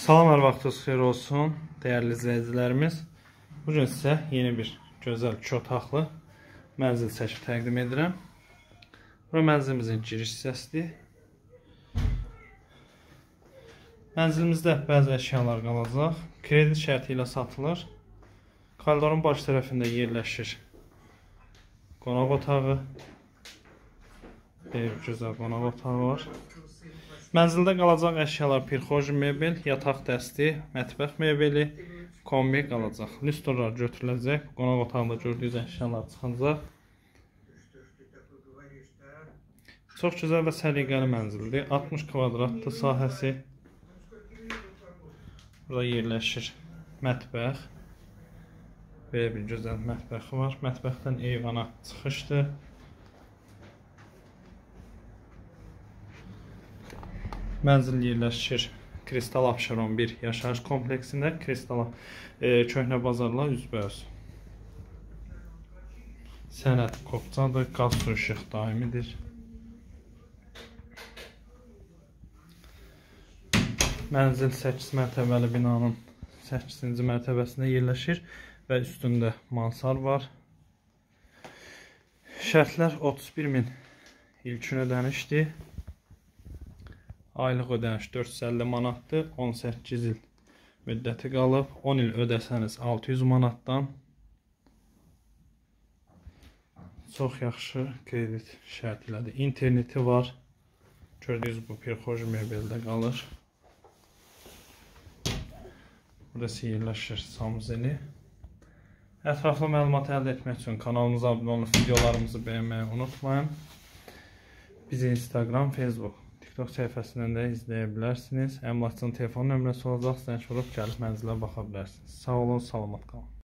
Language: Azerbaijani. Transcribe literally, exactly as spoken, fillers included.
Salam, hər vaxtınız xeyir olsun, dəyərli izləyicilərimiz. Bugün sizə yeni bir gözəl iki otaqlı mənzil çəkib təqdim edirəm. Bura mənzilimizin giriş hissəsidir. Mənzilimizdə bəzi əşyalar qalacaq. Kredi şərti ilə satılır. Koridorun baş tərəfində yerləşir qonaq otağı. Bir gözəl qonaq otağı var. Mənzildə qalacaq əşyalar pirxoji mebel, yataq dəsti, mətbəx mebeli, kombi qalacaq. Lüstrlar götürüləcək. Qonaq otağında gördüyünüz əşyalar çıxacaq. Çox gözəl və səliqəli mənzildir. altmış kvadratlı sahəsi. Burada yerləşir mətbəx. Belə bir gözəl mətbəxi var. Mətbəxdən eyvana çıxışdır. Mənzil yerləşir Kristal Abşeron bir yaşayış kompleksində. Kristal e, köhnə bazarla üzbəüz. Sənəd kopcadır, qaz su işıq daimidir. Mənzil səkkiz mərtəbəli binanın səkkizinci mərtəbəsində yerləşir və üstündə mansar var. Şərtlər otuz bir min ilkin ödənişdir. Aylıq ödəniş dörd yüz əlli manatdır. on səkkiz il müddəti qalıb. on il ödəsəniz altı yüz manatdan. Çox yaxşı kredit şərtilədir. İnterneti var. Gördüyünüz bu pirxoji mebeldə qalır. Burası yerləşir sanuzeli. Ətraflı məlumat əldə etmək üçün kanalımıza abunə olub videolarımızı bəyənməyi unutmayın. Bizi Instagram, Facebook, TikTok səhifəsindən də izləyə bilərsiniz. Əmlakçının telefon nömrəsi olacaq. Zəng vurub gəlib mənzilə baxa bilərsiniz. Sağ olun, salamat qalın.